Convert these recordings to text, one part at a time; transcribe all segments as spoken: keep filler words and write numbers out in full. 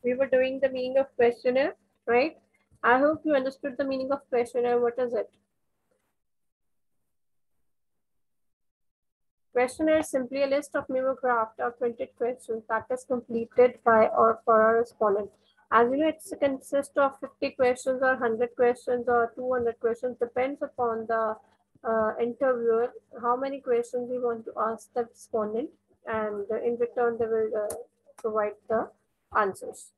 we were doing the meaning of questionnaire, right? I hope you understood the meaning of questionnaire. What is it? Questionnaire is simply a list of memo-graphed or printed questions that is completed by or for a respondent. As you know, it consists of fifty questions or one hundred questions or two hundred questions, depends upon the uh, interviewer, how many questions we want to ask the respondent, and in return, they will uh, provide the answers.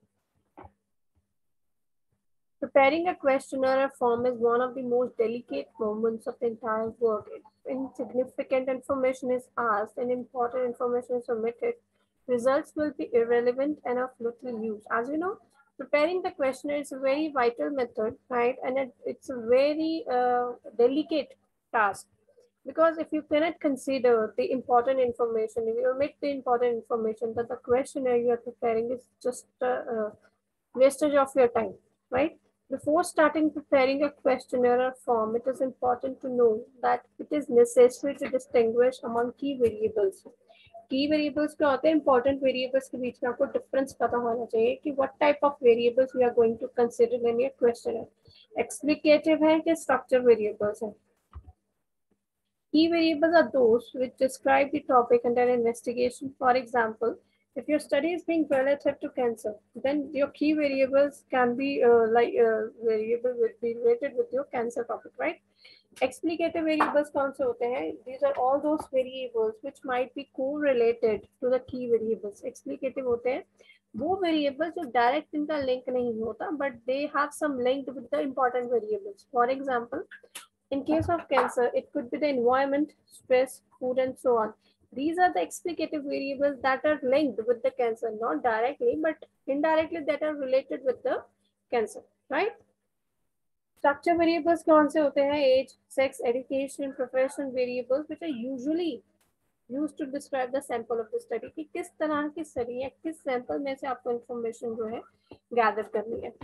Preparing a questionnaire or form is one of the most delicate moments of the entire work. If insignificant information is asked and important information is omitted, results will be irrelevant and of little use. As you know, preparing the questionnaire is a very vital method, right? And it, it's a very uh, delicate task, because if you cannot consider the important information, if you omit the important information, that the questionnaire you are preparing is just a, a wastage of your time, right? Before starting preparing a questionnaire or form, it is important to know that it is necessary to distinguish among key variables. Key variables क्या होते हैं? Important variables के बीच में आपको difference पता होना चाहिए कि what type of variables we are going to consider in your questionnaire. Explicative है कि structure variables है. Key variables are those which describe the topic under investigation. For example, if your study is being relative to cancer, then your key variables can be uh, like uh, variable will be related with your cancer topic, right? Explicative variables कौन से होते हैं? These are all those variables which might be correlated to the key variables. Explicative होते हैं वो variables जो direct इनका link नहीं होता, but they have some link with the important variables. For example, in case of cancer, it could be the environment, stress, food, and so on. These are the explicative variables that are linked with the cancer, not directly, but indirectly that are related with the cancer, right? Structure variables कौन से होते हैं? Age, sex, education, profession variables, which are usually used to describe the sample of the study कि किस तरह की study है, किस sample में से आपको information जो है gather करनी है.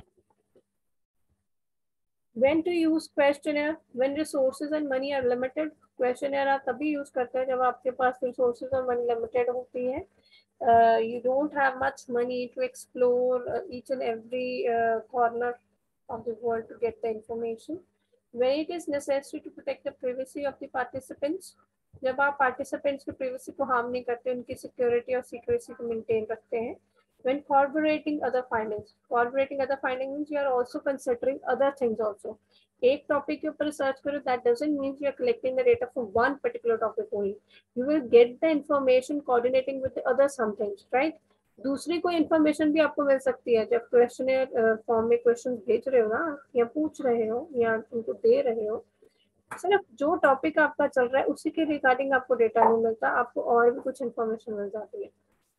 When to use questionnaire? When resources and money are limited. Questionnaire आप तभी use करते हैं जब आपके पास resources और money limited होती है. Uh, you don't have much money to explore uh, each and every uh, corner of the world to get the information. When it is necessary to protect the privacy of the participants. जब आप participants की privacy को harm नहीं करते, उनकी security और secrecy को maintain रखते हैं. When corroborating other findings, corroborating other findings means you are also considering other things also. एक topic के ऊपर research करो, that doesn't mean you are collecting the data for one particular topic only. You will get the information coordinating with the other some things, right? दूसरी कोई information भी आपको मिल सकती है जब questionnaire form में questions भेज रहे हो ना, या पूछ रहे हो या उनको दे रहे हो. सिर्फ जो topic आपका चल रहा है उसी के regarding आपको data नहीं मिलता, आपको और भी कुछ information मिल जाती है.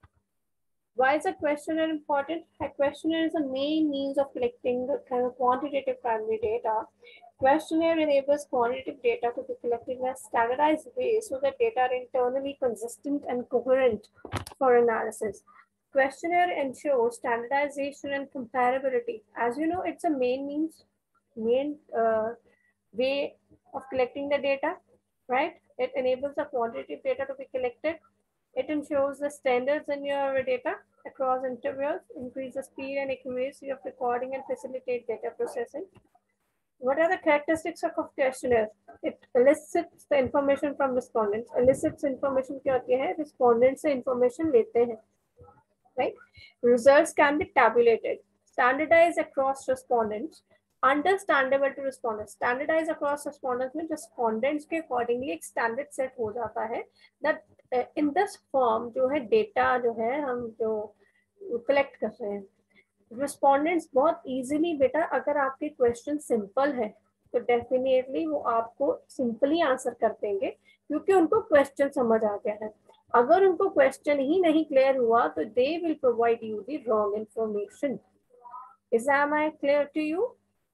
Why is a questionnaire important? A questionnaire is a main means of collecting the kind of quantitative primary data. Questionnaire enables quantitative data to be collected in a standardized way so that data are internally consistent and coherent for analysis. Questionnaire ensures standardization and comparability. As you know, it's a main means, main uh, way of collecting the data, right? It enables the quantitative data to be collected. It ensures the standards in your data across intervals, increases speed and accuracy of recording and facilitate data processing. What are the characteristics of a questionnaire? It elicits the information from respondents. Elicits information क्या होती है? Respondents से information लेते हैं, right? Results can be tabulated, standardized across respondents, understandable to respondents. Standardized across respondents में respondents के accordingly एक standard set हो जाता है that इन दिस फॉर्म जो है डेटा जो है हम जो कलेक्ट कर रहे हैं, रिस्पोंडेंट्स बहुत इजीली, बेटा अगर आपके क्वेश्चन सिंपल है तो डेफिनेटली वो आपको सिंपली आंसर कर देंगे क्योंकि उनको क्वेश्चन समझ आ गया है. अगर उनको क्वेश्चन ही नहीं क्लियर हुआ तो they will provide you the wrong information. Is am I clear to you?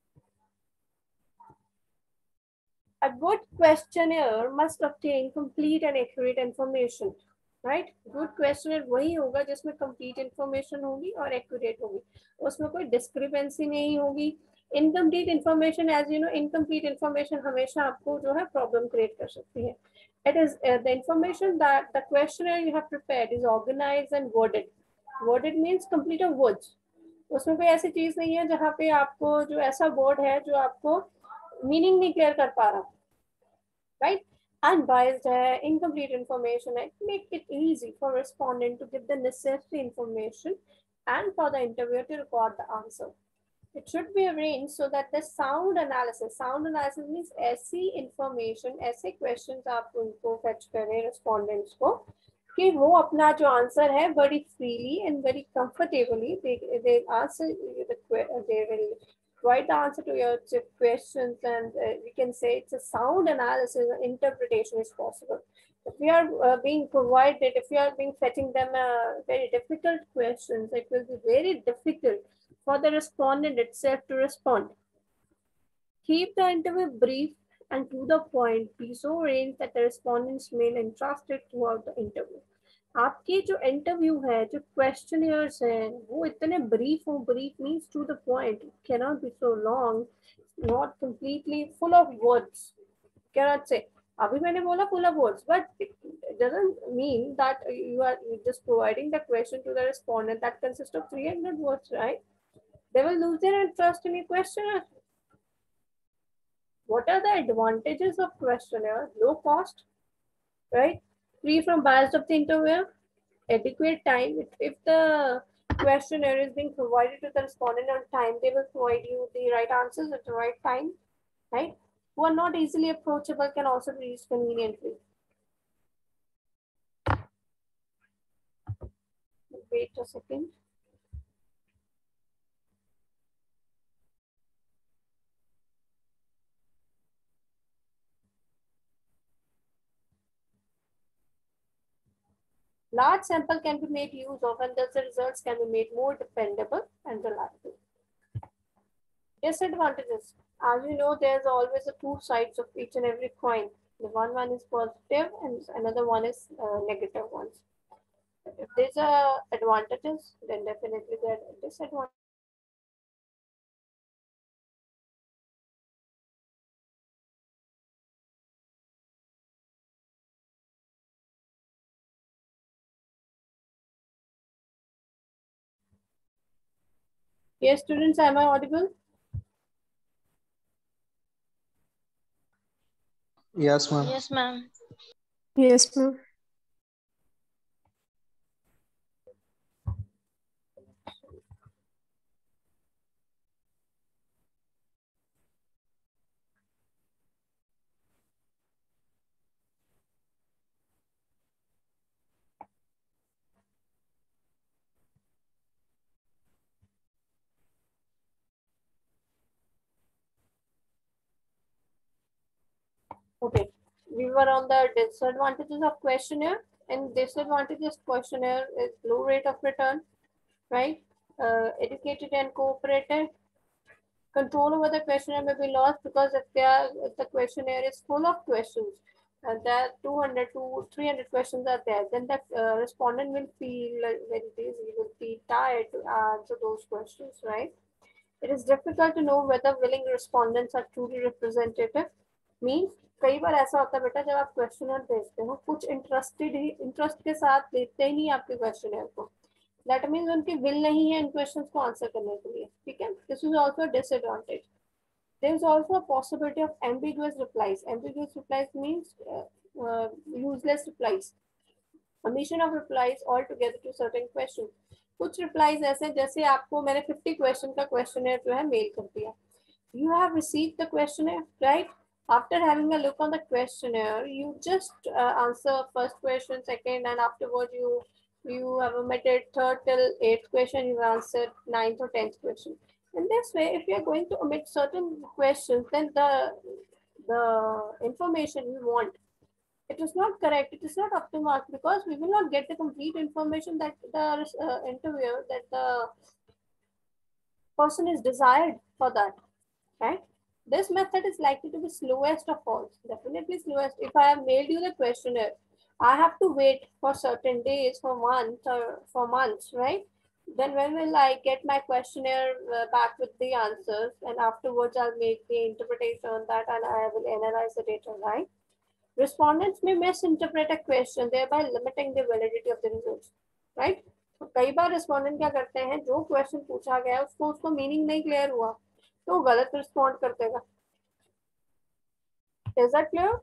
A good questionnaire must obtain complete and accurate information, right? Good questionnaire वही होगा जिसमें complete information होगी और accurate होगी, उसमें कोई discrepancy नहीं होगी. Incomplete information, as you know, incomplete information हमेशा आपको जो है problem create कर सकती है. It is uh, the information that the questionnaire you have prepared is organized and worded. Worded means complete of words. उसमें कोई ऐसी चीज नहीं है जहाँ पे आपको जो ऐसा बोर्ड है जो आपको मीनिंग नहीं क्लियर कर पा रहा, राइट? Unbiased है, incomplete information है, make it easy for respondent to give the necessary information and for the interviewer to record the answer. It should be arranged so that the sound analysis, sound analysis means ऐसी information, ऐसे questions आप उनको fetch करें respondents को कि वो अपना जो आंसर है बड़ी freely and very comfortably they they answer the they will write the answer to your questions, and uh, we can say it's a sound analysis and interpretation is possible. If we are uh, being provided, if we are being fetching them uh, very difficult questions, it will be very difficult for the respondent itself to respond. Keep the interview brief and to the point. Be so arranged that the respondents remain interested throughout the interview. आपकी जो interview है, जो questionnaires हैं, वो इतने brief हो. Brief means to the point. Cannot be so long, not completely full of words. Cannot say अभी मैंने बोला full of words, but it doesn't mean that you are just providing the question to the respondent that consists of three hundred words, right? They will lose their interest in your questionnaire. What are the advantages of questionnaire? Low cost, right? Free from bias of the interviewer, adequate time. If, if the questionnaire is being provided to the respondent on time, they will provide you the right answers at the right time, right? Who are not easily approachable can also be reached conveniently. Wait a second. Large sample can be made use of, and thus the results can be made more dependable and reliable. Disadvantages. As you know, there's always a two sides of each and every coin. The one one is positive and another one is uh, negative ones. If there's a advantages, then definitely there are disadvantages. Yes, students, am I audible? Yes, ma'am. Yes, ma'am. Yes, ma'am. Okay, we were on the disadvantages of questionnaire. And disadvantages questionnaire is low rate of return, right? Uh, educated and cooperative. Control over the questionnaire may be lost because if, they are, if the questionnaire is full of questions, and uh, there are two hundred to three hundred questions are there, then the uh, respondent will feel like very busy, will feel tired to answer those questions, right? It is difficult to know whether willing respondents are truly representative. Means कई बार ऐसा होता है बेटा, जब आप questionnaire भेजते हो कुछ इंटरेस्टेड ही इंटरेस्ट के साथ देते ही नहीं आपके क्वेश्चनर को. दैट मीन्स उनकी विल नहीं है इन क्वेश्चंस को आंसर करने के लिए. ठीक है, this is also disadvantage. There is also a possibility of ambiguous replies. Ambiguous replies means useless replies, omission of replies altogether to certain questions. कुछ रिप्लाईज ऐसे जैसे आपको मैंने फिफ्टी क्वेश्चन का क्वेश्चनर जो है मेल कर दिया. You have received the questionnaire, right? After having a look on the questionnaire, you just uh, answer first question, second, and afterward you you have omitted third till eighth question. You answered ninth or tenth question. In this way, if you are going to omit certain questions, then the the information you want, it is not correct. It is not up to mark because we will not get the complete information that the uh, interviewer, that the person is desired for that, right? This method is likely to be slowest of all. Definitely slowest. If I have mailed you the questionnaire, I have to wait for certain days, for months, or for months, right? Then when will I get my questionnaire uh, back with the answers, and afterwards I'll make the interpretation on that and I will analyze the data, right? Respondents may misinterpret a question, thereby limiting the validity of the results, right? तो कई बार respondent क्या करते हैं, जो question पूछा गया है उसको उसको मीनिंग नहीं क्लियर हुआ तो गलत रिस्पॉन्ड कर देगा। Is that clear?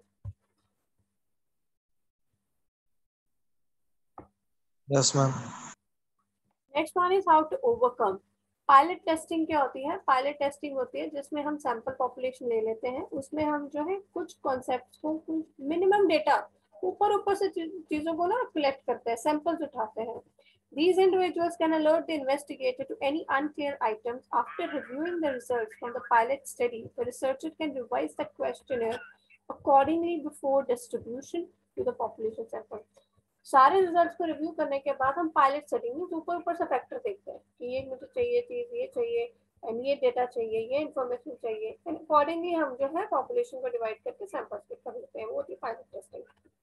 Yes ma'am. Next one is how to overcome. Pilot testing क्या होती है? पायलट टेस्टिंग होती है जिसमें हम सैंपल पॉपुलेशन ले लेते हैं, उसमें हम जो है कुछ कॉन्सेप्ट को, मिनिमम डेटा, ऊपर ऊपर से चीजों को ना कलेक्ट करते हैं, सैंपल्स उठाते हैं। These individuals can alert the investigator to any unclear items. After reviewing the results from the pilot study, the researcher can revise the questionnaire accordingly before distribution to the population sample. सारे results को review करने के बाद हम pilot study में ऊपर ऊपर से फैक्टर देखते हैं कि ये मुझे चाहिए चीज, ये चाहिए एंड ये डेटा चाहिए, ये इन्फॉर्मेशन चाहिए, एंड अकॉर्डिंगली हम जो है पॉपुलेशन को डिवाइड करके सैंपल्स पिक कर लेते हैं। वो थी pilot testing.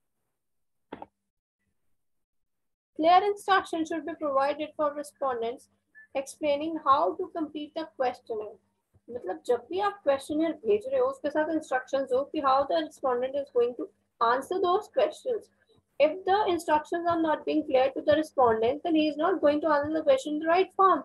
Clear instructions should be provided for respondents explaining how to complete the questionnaire. मतलब जब भी आप क्वेश्चनर भेज रहे हो उसके साथ इंस्ट्रक्शंस हो कि how the respondent is going to answer those questions. If the instructions are not being clear to the respondent, then he is not going to answer the question in the right form.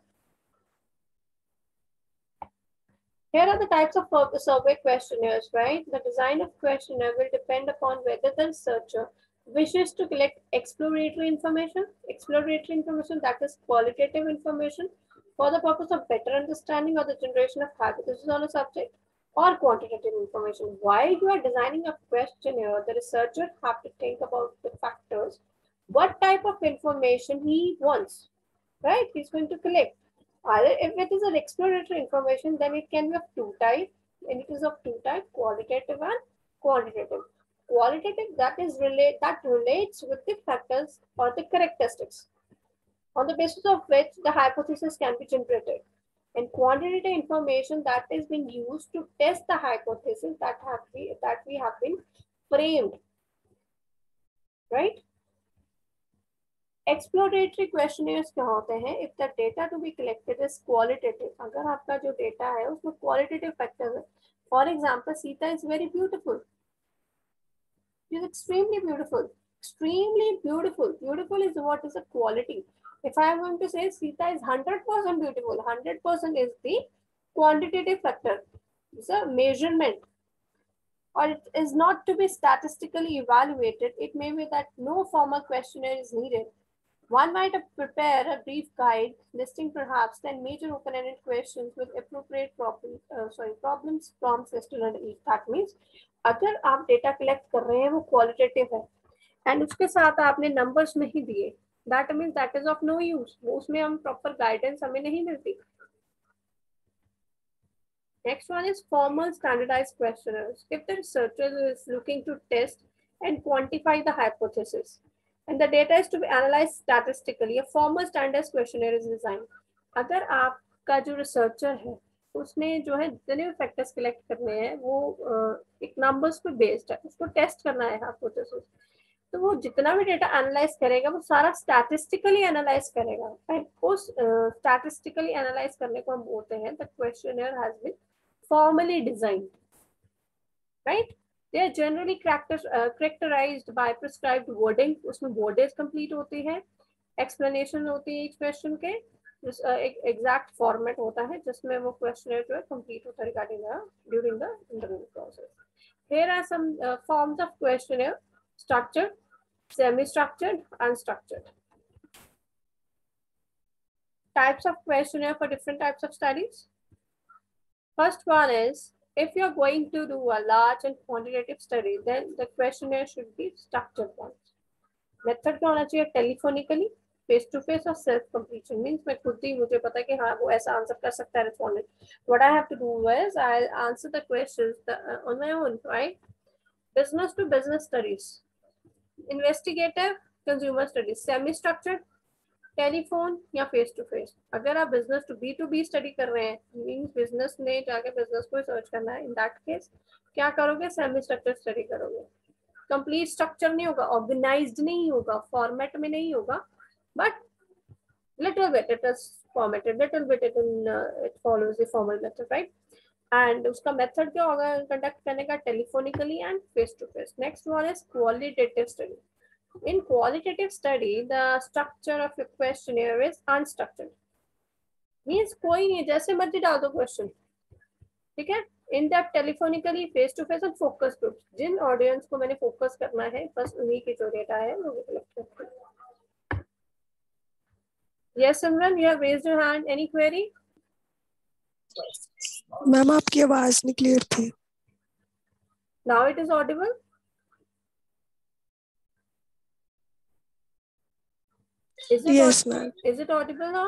Here are the types of survey questionnaires, right? The design of questionnaire will depend upon whether the researcher wishes to collect exploratory information, exploratory information that is qualitative information for the purpose of better understanding or the generation of hypotheses on a subject, or quantitative information. While you are designing a questionnaire, the researcher have to think about the factors, what type of information he wants, right? He's going to collect. Either if it is an exploratory information, then it can be of two types, and it is of two types, qualitative and quantitative. Qualitative, that is relate that relates with the factors or the characteristics on the basis of which the hypothesis can be generated, and quantitative information that is being used to test the hypothesis that have we, that we have been framed, right? Exploratory questionnaires क्या होते हैं? If the data to be collected is qualitative, अगर आपका जो data है उसमें qualitative factors है, for example, Sita is very beautiful. She is extremely beautiful. Extremely beautiful. Beautiful is what is a quality. If I am going to say Sita is one hundred percent beautiful, one hundred percent is the quantitative factor. It's a measurement. Or it is not to be statistically evaluated. It may be that no formal questionnaire is needed. One might prepare a brief guide listing perhaps ten major open-ended questions with appropriate problem, uh, sorry, problems prompts listed underneath. That means अगर आप data collect कर रहे हैं वो qualitative है and उसके साथ आपने नंबर्स नहीं दिए, that means that is of no use, वो उसमें हम प्रॉपर गाइडेंस हमें नहीं मिलती। Next one is formal standardized questionnaires. If the researcher is looking to test and quantify the hypothesis and the data is to be analyzed statistically, a formal standardized questionnaire is designed. अगर आपका जो researcher है उसने जो है जितने भी factors collect करने हैं वो एक नंबर्स पे बेस्ड है, उसको टेस्ट करना है हाइपोथेसिस, तो वो जितना भी डेटा एनालाइज करेगा वो सारा स्टैटिस्टिकली एनालाइज करेगा एंड उस स्टैटिस्टिकली एनालाइज करने को हम बोलते हैं the questionnaire has been formally designed, right? They are generally character, uh, characterized by prescribed wording. उसमें words complete होती है, explanation होती है each question के, जिस uh, एक exact format होता है जिसमें वो questionnaire जो है complete होता है regarding the during the interview process. Here are some uh, forms of questionnaire: structured, semi-structured, unstructured. Types of questionnaire for different types of studies. First one is, if you're going to do a large and quantitative study, then the questionnaire should be structured ones. Method क्या होना चाहिए? Telephonically, face to face और self completion. Means मैं खुद ही मुझे पता है कि हाँ वो ऐसा आंसर कर सकता है respondent. What I have to do is I'll answer the questions the, uh, on my own, right? Business to business studies, investigative consumer studies, semi structured, telephone या फेस टू फेस। अगर आप business to B to B study कर रहे हैं, means business में जाके business को search करना है, इन दैट केस क्या करोगे? सेमी स्ट्रक्चर स्टडी करोगे। कंप्लीट स्ट्रक्चर नहीं होगा, ऑर्गेनाइज्ड नहीं होगा, फॉर्मेट में नहीं होगा, but little bit it is formatted, little bit it in it follows the formal method, right? And उसका मेथड क्या होगा कंडक्ट करने का? Telephonically and face to face. Next one is qualitative study. In qualitative study, the structure of a questionnaire is unstructured. Means कोई नहीं, जैसे मर्जी डाल दो क्वेश्चन, ठीक है. In depth, telephonically, face to face और फोकस ग्रुप. जिन ऑडियंस को मैंने फोकस करना है बस उन्हीं की जो डेटा है वो कलेक्ट करते हैं. Yes, Simran, you have raised your hand. Any query? Ma'am आपकी आवाज नहीं क्लियर थी. Now it is audible. Is it Yes, aud- ma'am. Is it audible now?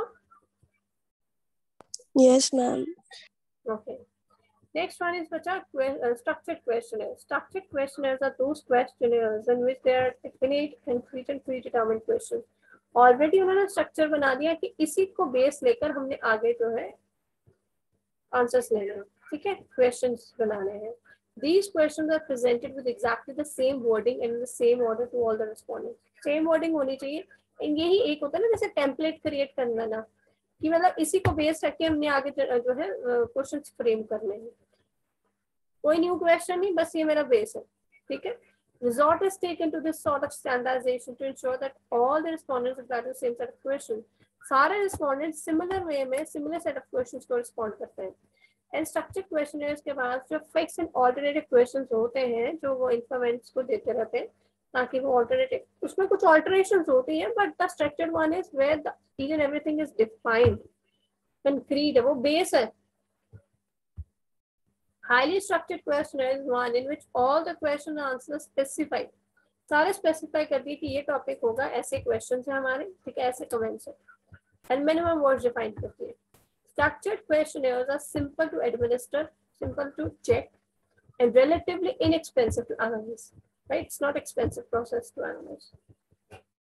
Yes, ma'am. Okay. Next one is bacha, uh, structured questionnaires. Structured questionnaires are those questionnaires in which there are definite and and predetermined questions. Already उन्होंने structure बना दिया कि इसी को base लेकर हमने आगे जो है answers लेना है, ठीक है, questions बनाने हैं. These questions are presented with exactly the same wording and in the same order to all the respondents. Same wording होनी चाहिए. यही एक होता है ना जैसे template create करना ना, कि मतलब इसी को बेस रख के हमने आगे जो है क्वेश्चंस फ्रेम करने हैं. कोई न्यू क्वेश्चन नहीं, बस ये मेरा बेस है, ठीक है. Resort is taken to this sort of standardization to ensure that all the respondents reply to the same set of questions. सारे respondents similar way में similar set of questions को respond करते हैं. And structured questionnaires के बाद जो fixed and alternative questions होते हैं जो वो informants को देते रहते हैं ताकि वो alternative, उसमें कुछ alterations होती हैं, but the structured one is where the each and everything is defined, concrete है, वो base है. Highly structured questionnaire is one in which all the question answers specified. सारे specify कर दिए कि ये topic होगा, ऐसे questions हैं हमारे, ठीक है, ऐसे comments हैं, and minimum words defined करती है. Structured questionnaires are simple to administer, simple to check, and relatively inexpensive to analyze. Right? It's not expensive process to analyze.